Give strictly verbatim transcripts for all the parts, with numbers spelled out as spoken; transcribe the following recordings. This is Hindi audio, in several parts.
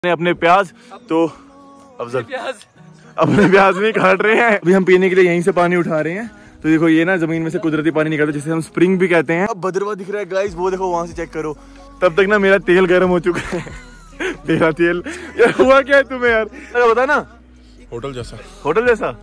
अपने प्याज तो अफजल अपने प्याज नहीं काट रहे हैं। अभी हम पीने के लिए यहीं से पानी उठा रहे हैं। तो देखो ये ना जमीन में से कुदरती पानी निकलता है जिसे हम स्प्रिंग भी कहते हैं। अब भद्रवा दिख रहा है गाइस, वो देखो वहां से चेक करो। तब तक ना मेरा तेल गर्म हो चुका है। तेरा तेल यार हुआ क्या है तुम्हें यार, अरे बता ना। होटल जैसा होटल जैसा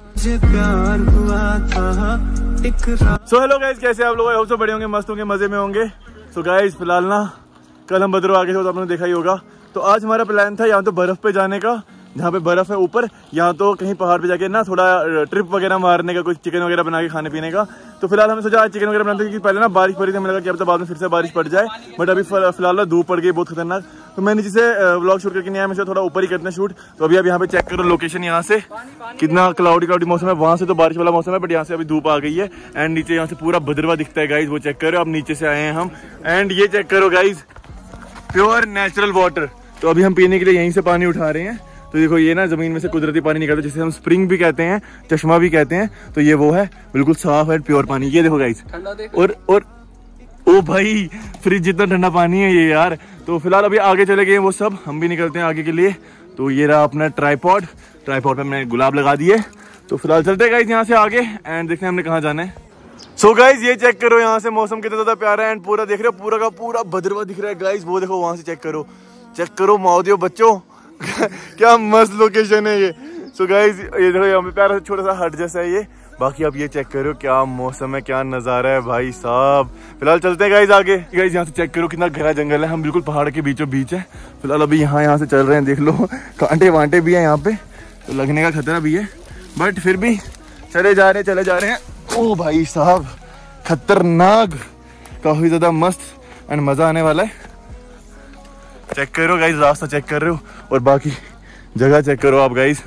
सो हेलो गाइस, कैसे आप लोग? सब बड़े होंगे, मस्त होंगे, मजे में होंगे। सो गाइस फिलहाल ना कल हम भद्रवा आगे थे तो आपने देखा ही होगा। तो आज हमारा प्लान था यहाँ तो बर्फ पे जाने का, जहाँ पे बर्फ है ऊपर, यहाँ तो कहीं पहाड़ पे जाके ना थोड़ा ट्रिप वगैरह मारने का, कुछ चिकन वगैरह बना के खाने पीने का। तो फिलहाल हमने सोचा आज चिकन वगैरह बनाते क्योंकि पहले ना बारिश पड़ी थी, हमें लगा कि अब तो बाद में फिर से बारिश पड़ जाए। बट अभी फिलहाल धूप पड़ गई बहुत खतरनाक। तो मैं नीचे से व्लॉग शूट करके नहीं आया, मैं थोड़ा ऊपर ही करते हैं शूट। तो अभी आप यहाँ पे चेक करो लोकेशन, यहाँ से कितना क्लाउडी क्लाउडी मौसम है, वहाँ से तो बारिश वाला मौसम है, बट यहाँ से अभी धूप आ गई है। एंड नीचे यहाँ से पूरा भद्रवा दिखता है गाइज, वो चेक करो। अब नीचे से आए हैं हम एंड ये चेक करो गाइज, प्योर नेचुरल वाटर। तो अभी हम पीने के लिए यहीं से पानी उठा रहे हैं। तो देखो ये ना जमीन में से कुदरती पानी निकलता है जिसे हम स्प्रिंग भी कहते हैं, चश्मा भी कहते हैं। तो ये वो है, बिल्कुल साफ है प्योर पानी। ये देखो गाइस, और और ओ भाई फ्रिज जितना ठंडा पानी है ये यार। तो फिलहाल अभी आगे चले गए वो सब, हम भी निकलते हैं आगे के लिए। तो ये रहा अपना ट्राइपॉड, ट्राइपॉड पे मैंने गुलाब लगा दिए। तो फिलहाल चलते हैं गाइस यहाँ से आगे एंड देखते हैं हमने कहाँ जाना है। सो गाइस ये चेक करो यहाँ से मौसम कितना ज्यादा प्यारा है एंड पूरा देख रहे हो, पूरा का पूरा भद्रवा दिख रहा है गाइस। वो देखो वहां से चेक करो, चेक करो माओदियो बच्चों। क्या मस्त लोकेशन है ये। सो गाइस ये देखो यहाँ पे प्यारा छोटा सा हट जैसा है ये। बाकी आप ये चेक करो क्या मौसम है, क्या नजारा है भाई साहब। फिलहाल चलते हैं गाइस आगे। गाइस यहाँ से चेक करो कितना गहरा जंगल है, हम बिल्कुल पहाड़ के बीचों बीच है। फिलहाल अभी यहाँ यहाँ से चल रहे हैं, देख लो कांटे वांटे भी है यहाँ पे, तो लगने का खतरा भी है, बट फिर भी चले जा रहे चले जा रहे हैं। ओ भाई साहब खतरनाक, काफी ज्यादा मस्त एंड मजा आने वाला है। चेक करो गाइस, रास्ता चेक कर रहे हो और बाकी जगह चेक करो आप गाइस।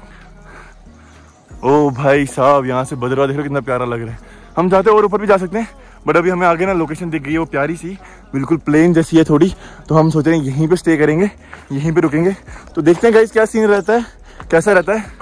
ओ भाई साहब यहाँ से भद्रवा देख रहे हो कितना प्यारा लग रहा है। हम चाहते और ऊपर भी जा सकते हैं, बट अभी हमें आगे ना लोकेशन दिख गई है वो प्यारी सी, बिल्कुल प्लेन जैसी है थोड़ी। तो हम सोच रहे हैं यहीं पे स्टे करेंगे, यहीं पे रुकेंगे। तो देखते हैं गाइस क्या सीन रहता है, कैसा रहता है।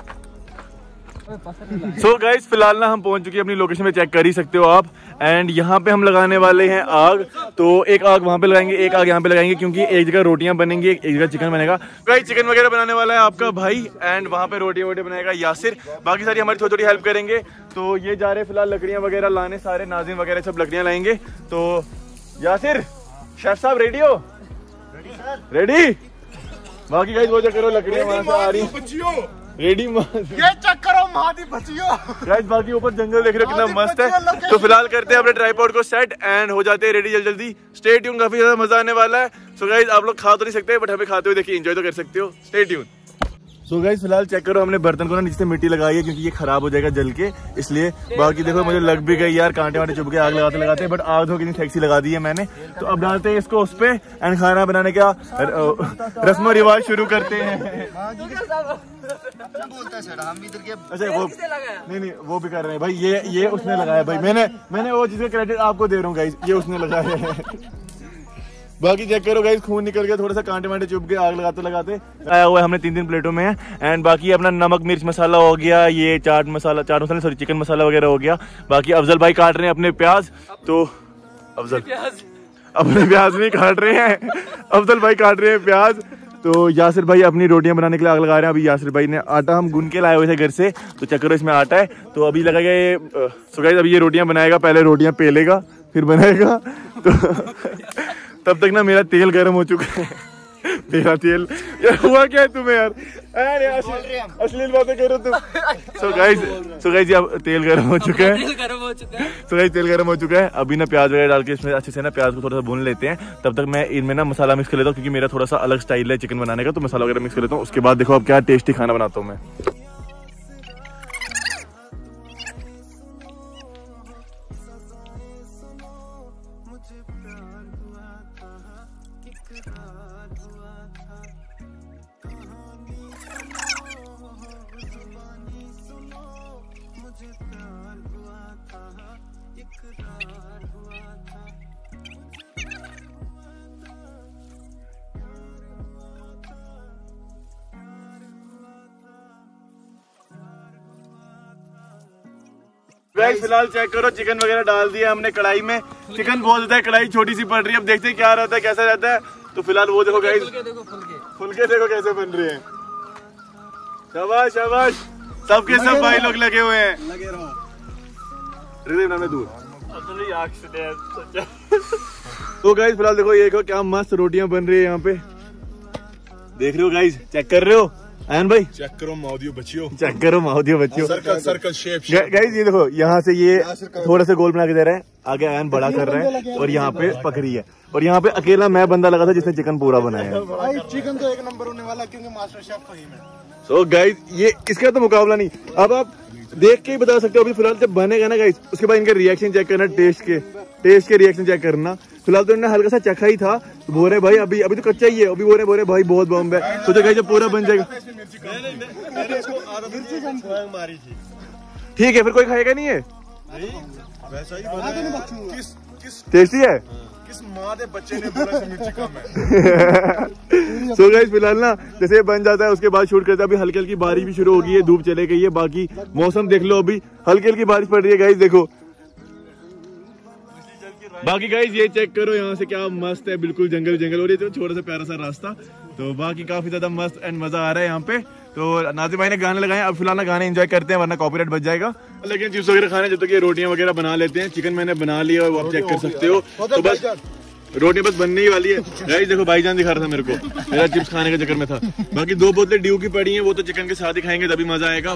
सो so गाइस फिलहाल ना हम पहुंच चुके हैं अपनी लोकेशन पे, चेक कर ही सकते हो आप। एंड यहाँ पे हम लगाने वाले हैं आग। तो एक आग वहाँ पे लगाएंगे, एक आग यहाँ पे लगाएंगे, क्योंकि एक जगह रोटियां बनेंगी, एक जगह चिकन बनेगा। गाइस चिकन वगैरह बनाने वाला है आपका भाई एंड वहाँ पे रोटियां वोटियां बनाएगा यासिर। बाकी सारी हमारी थोड़ी थोड़ी हेल्प करेंगे। तो ये जा रहे हैं फिलहाल लकड़ियां वगैरह लाने, सारे नाज़रीन वगैरह सब लकड़ियां लाएंगे। तो यासिर शेफ साहब रेडी हो? रेडी। बाकी गाइस वो जो करो लकड़ियां वहाँ से आ रही रेडी, ये चेक करो महादी बचियो गाइस। बाकी ऊपर जंगल देख रहे हो कितना मस्त है। तो फिलहाल करते हैं अपने ट्राइपॉड को सेट एंड हो जाते हैं रेडी जल्दी जल्दी। स्टे ट्यून, काफी ज्यादा मजा आने वाला है। सो गाइस आप लोग खा तो नहीं सकते, बट हमें खाते हुए देखिए एंजॉय तो कर सकते हो। Stay tune. सो गाइस फिलहाल चेक करो, हमने बर्तन को ना नीचे से मिट्टी लगाई है क्योंकि ये खराब हो जाएगा जल के, इसलिए। बाकी देखो मुझे लग भी गई यार, कांटे वांटे चुभ के आग लगाते लगाते, बट आग तो कितनी सेक्सी लगा दी है मैंने। तो अब डालते हैं इसको उस पे एंड खाना बनाने का रस्म रिवाज शुरू करते हैं। अच्छा वो नहीं नहीं वो भी कर रहे हैं भाई, ये ये उसने लगाया भाई, मैंने मैंने वो चीज का क्रेडिट आपको दे रहा हूँ गाइस, ये उसने लगाया है। बाकी चेक करो गाइस खून निकल गया, थोड़ा सा कांटे वांटे चुभ के आग लगाते लगाते आया हुआ है। हमने तीन तीन प्लेटों में है एंड बाकी अपना नमक मिर्च मसाला हो गया, ये चाट मसाला चाट मसाला सॉरी चिकन मसाला वगैरह हो गया। बाकी अफजल भाई काट रहे हैं अपने प्याज। तो अफजल अपने प्याज नहीं काट रहे हैं, अफजल भाई काट रहे हैं प्याज। तो यासिर भाई अपनी रोटियां बनाने के लिए आग लगा रहे हैं। अभी यासिर भाई ने आटा हम गूंद के लाए हुए थे घर से, तो चेक करो इसमें आटा है। तो अभी लगाएगा ये, सो गाइस अभी ये रोटियां बनाएगा, पहले रोटियां पेलेगा फिर बनाएगा। तो तब तक ना मेरा तेल गर्म हो चुका है। तेरा तेल यार हुआ क्या है तुम्हें यार, अरे अश्लील बातें करो तुम। सो गाइस सो गाइस अब तेल गर्म हो चुका है, सो गाइस तेल गर्म हो चुका है। अभी ना प्याज वगैरह डाल के इसमें अच्छे से ना प्याज को थोड़ा सा भून लेते हैं। तब तक मैं इनमें ना मसाला मिक्स कर लेता हूँ, क्योंकि मेरा थोड़ा सा अलग स्टाइल है चिकन बनाने का। तो मसाला वगैरह मिक्स कर लेता हूँ, उसके बाद देखो अब क्या टेस्टी खाना बनाता हूँ मैं। गाइस फिलहाल चेक करो चिकन वगैरह डाल दिया हमने कढ़ाई में। चिकन बहुत ज्यादा है, कढ़ाई छोटी सी पड़ रही है, अब देखते हैं क्या रहता है कैसा रहता है। तो फिलहाल वो देखो गाइस, फुलके देखो कैसे बन रहे हैं। शाबाश शाबाश, सबके सब भाई लोग लगे हुए हैं। लगे रहो। दूर तो गाइस फिलहाल देखो ये देखो क्या मस्त रोटियां बन रही है यहाँ पे, देख रहे हो गाइस, चेक कर रहे हो आयन भाई, चेक करो माउदियो बच्चियों, चेक करो माउदियो बच्चियों। सर्कल सर्कल शेप गाइस ये देखो यहाँ से ये थोड़ा सा गोल बना के दे रहे हैं, आगे आयन बड़ा कर रहे हैं और यहाँ पे पकड़ी है, और यहाँ पे अकेला मैं बंदा लगा था जिसने चिकन पूरा बनाया है। भाई चिकन तो एक नंबर होने वाला क्योंकि मास्टर शेफ वही है। सो गाइस ये इसका तो मुकाबला नहीं, अब आप देख के ही बता सकते हो। अभी फिलहाल जब बनेगा ना गाइस, उसके बाद इनके रिएक्शन चेक करना, टेस्ट के टेस्ट के रिएक्शन चेक करना। फिलहाल तो इन्होंने हल्का सा चखा ही था, तो बोल रहे भाई अभी अभी तो कच्चा ही है, अभी बोल रहे बोल रहे भाई बहुत बम है। तो जो गाइस जब पूरा बन जाएगा ठीक है, फिर कोई खाएगा नहीं है, वैसा ही बना। किस किस टेस्टी है, किस माँ दे बच्चे ने बोला मिर्ची कम है। सो गाइस फिलहाल ना जैसे ये बन जाता है उसके बाद शूट करते हैं। अभी हल्की हल्की बारिश भी शुरू हो गई है, धूप चले गई है, बाकी मौसम देख लो, अभी हल्की हल्की बारिश पड़ रही है गाइस देखो। बाकी गाइस ये चेक करो यहाँ से क्या मस्त है, बिल्कुल जंगल जंगल, और ये तो छोटा सा प्यारा सा रास्ता, तो बाकी काफी ज्यादा मस्त एंड मजा आ रहा है यहाँ पे। तो नाजिम भाई ने गाने लगाए, अब फिलहाल ना गाने एंजॉय करते हैं वरना कॉपीराइट बच जाएगा। लेकिन चिप्स वगैरह खाने जब तक ये रोटियां वगैरह बना लेते हैं। चिकन मैंने बना लिया और आप चेक कर सकते हो, तो बस रोटी बस बनने ही वाली है गाइस। देखो भाईजान दिखा रहा था मेरे को, मेरा चिप्स खाने के चक्कर में था। बाकी दो बोतलें ड्यू की पड़ी हैं, वो तो चिकन के साथ ही खाएंगे तभी मजा आएगा।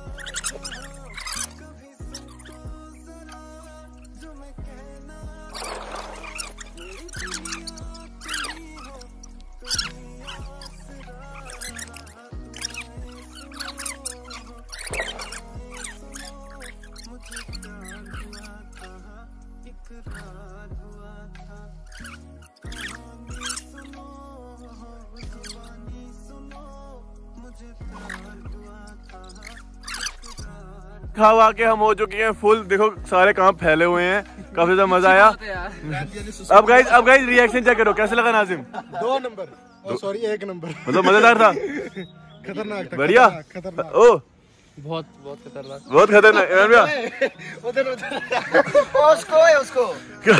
खा के हम हो चुके हैं फुल, देखो सारे काम फैले हुए हैं, काफी ज्यादा मजा आया। अब गाइस अब गाइस रिएक्शन चेक करो, कैसे लगा नाजिम? दो नंबर, सॉरी एक नंबर, मतलब मजेदार था, खतरनाक था, बढ़िया, खतरनाक, ओ बहुत बहुत खतरनाक, बहुत खतरनाक। उधर उधर उसको है उसको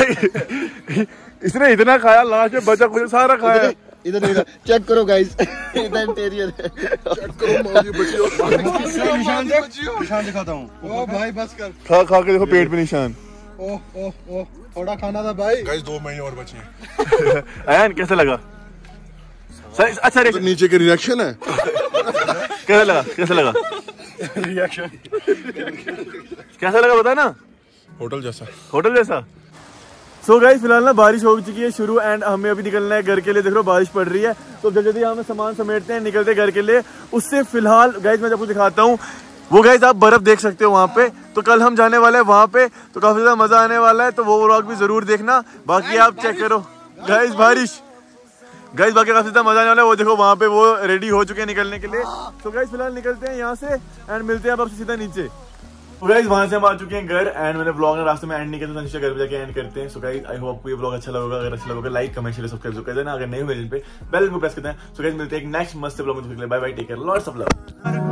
इसने इतना खाया, लास्ट में बचा कुछ सारा खाया। इधर इधर चेक करो गाइस, इधर इंटीरियर है, चेक करो माउदियो बच्चियों। निशान देख, निशान दिखाता हूँ। ओ भाई बस कर, खा खा के देखो पेट पे निशान। ओह ओह ओह थोड़ा खाना था भाई। गाइस दो महीने और बचे हैं। आयन कैसा लगा? सही, अच्छा तो नीचे के रिएक्शन है। कैसा लगा, कैसा लगा रिएक्शन कैसा लगा बता ना? होटल जैसा, होटल जैसा। सो गाइस फिलहाल ना बारिश हो चुकी है शुरू, एंड हमें अभी निकलना है घर के लिए। देख लो बारिश पड़ रही है, तो जल्दी जल्दी हमें सामान समेटते हैं, निकलते हैं घर के लिए। उससे फिलहाल गाइस मैं आपको दिखाता हूँ, वो गाइस आप बर्फ देख सकते हो वहाँ पे, तो कल हम जाने वाले हैं वहाँ पे, तो काफी ज्यादा मजा आने वाला है, तो वो व्लॉग भी जरूर देखना। बाकी आप चेक करो गाइस बारिश, गाइस बाकी काफी ज्यादा मजा आने वाला है। वो देखो वहाँ पे वो रेडी हो चुके हैं निकलने के लिए। तो गाइस फिलहाल निकलते हैं यहाँ से एंड मिलते हैं अब आपसे सीधा नीचे। तो गाइस वहां से हम आ चुके हैं घर, एंड मैंने व्लॉग ना रास्ते में एंड नहीं किया, तो संशीता घर पे जाके एंड करते हैं। सो गाइस आई होप आपको ये व्लॉग अच्छा लगेगा, अगर अच्छा लगेगा लाइक कमेंट शेयर सब्सक्राइब कर देना, अगर नहीं हुए जिन पे बेल को प्रेस कर देना। सो गाइस मिलते हैं एक नेक्स्ट मस्त व्लॉग में, bye bye, take care, lots of love.